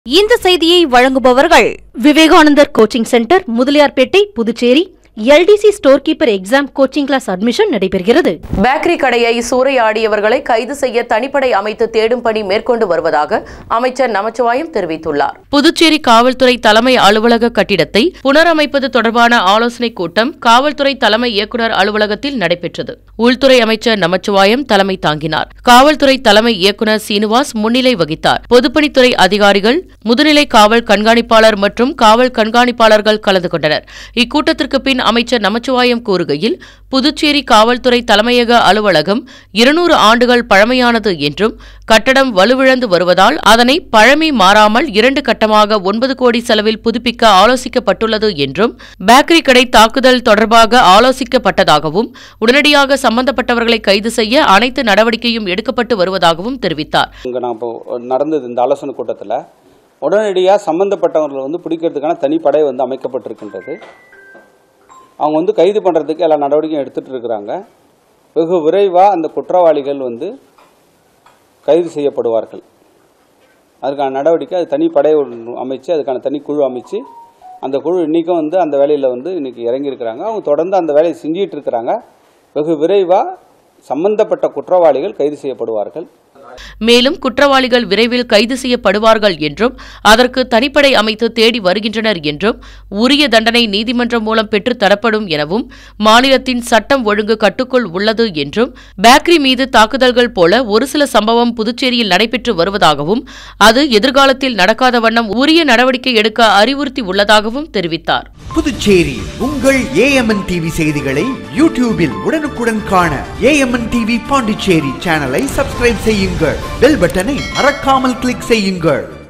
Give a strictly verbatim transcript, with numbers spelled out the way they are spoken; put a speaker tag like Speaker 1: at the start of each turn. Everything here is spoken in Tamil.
Speaker 1: இந்த செய்தியை வழங்குபவர்கள் Vivekanandar coaching centre, Mudaliarpet, Puducherry. L D C store keeper exam coaching class admission நடைபெறுகிறது.
Speaker 2: பேக்கரி கடையை சூறையாடியவர்களை கைது செய்ய தனிப்படை அமைத்து தேடும் பணி மேற்கொண்டு வருவதாக அமைச்சர் நமச்சிவாயம் தெரிவித்துள்ளார். புதுச்சேரி காவல்துறை தலைமை அலுவலக கட்டிடத்தை புனரமைப்பது தொடர்பான ஆலோசனைக் கூட்டம் காவல்துறை தலைமை இயக்குநர் அலுவலகத்தில் நடைபெற்றது. உள்துறை அமைச்சர் நமச்சிவாயம் தலைமை தாங்கினார். காவல்துறை தலைமை இயக்குநர் சீனிவாஸ் முன்னிலை வகித்தார். பொதுப்பணித்துறை அதிகாரிகள், முதுநிலை காவல் கண்காணிப்பாளர் மற்றும் காவல் கண்காணிப்பாளர்கள் கலந்து கொண்டனர். இக்கூட்டத்திற்கு பின் அமைச்சர் நமச்சிவாயம் கூறுகையில், புதுச்சேரி காவல்துறை தலைமையக அலுவலகம் இருநூறு ஆண்டுகள் பழமையானது என்றும் கட்டடம் வலுவிழந்து வருவதால் அதனை பழமை மாறாமல் இரண்டு கட்டமாக ஒன்பது கோடி செலவில் புதுப்பிக்க ஆலோசிக்கப்பட்டுள்ளது என்றும், பேக்கரி கடை தாக்குதல் தொடர்பாக ஆலோசிக்கப்பட்டதாகவும், உடனடியாக சம்பந்தப்பட்டவர்களை கைது செய்ய அனைத்து நடவடிக்கையும் எடுக்கப்பட்டு வருவதாகவும் தெரிவித்தார்.
Speaker 3: நடந்தது இந்த ஆலோசனை கூட்டத்தில் உடனடியாக சம்பந்தப்பட்டவர்கள் வந்து பிடிக்கிறதுக்கான தனிப்படை வந்து அமைக்கப்பட்டிருக்கின்றது. அவங்க வந்து கைது பண்ணுறதுக்கு எல்லா நடவடிக்கையும் எடுத்துகிட்டு இருக்கிறாங்க. வெகு விரைவாக அந்த குற்றவாளிகள் வந்து கைது செய்யப்படுவார்கள். அதுக்கான நடவடிக்கை அது தனிப்படை அமைச்சு, அதுக்கான தனி குழு அமைச்சு, அந்த குழு இன்றைக்கும் வந்து அந்த வேலையில் வந்து இன்றைக்கி இறங்கியிருக்கிறாங்க. அவங்க தொடர்ந்து அந்த வேலையை செஞ்சிகிட்டு இருக்கிறாங்க. வெகு விரைவாக சம்பந்தப்பட்ட குற்றவாளிகள் கைது செய்யப்படுவார்கள்.
Speaker 2: மேலும் குற்றவாளிகள் விரைவில் கைது செய்யப்படுவார்கள் என்றும், அதற்கு தனிப்படை அமைத்து தேடி வருகின்றனர் என்றும், உரிய தண்டனை நீதிமன்றம் மூலம் பெற்றுத் தரப்படும் எனவும், மாநிலத்தின் சட்டம் ஒழுங்கு கட்டுக்குள் உள்ளது என்றும், பேக்கரி மீது தாக்குதல்கள் போல ஒரு சில சம்பவம் புதுச்சேரியில் நடைபெற்று வருவதாகவும், அது எதிர்காலத்தில் நடக்காத வண்ணம் உரிய நடவடிக்கை எடுக்க அறிவுறுத்தி உள்ளதாகவும் தெரிவித்தார்.
Speaker 4: புதுச்சேரி உங்கள் A M N T V செய்திகளை யூடியூபில் உடனுக்குடன் காண A M N T V Pondicherry சேனலை சப்ஸ்கிரைப் செய்யுங்கள். பெல் பட்டனை மறக்காமல் கிளிக் செய்யுங்கள்.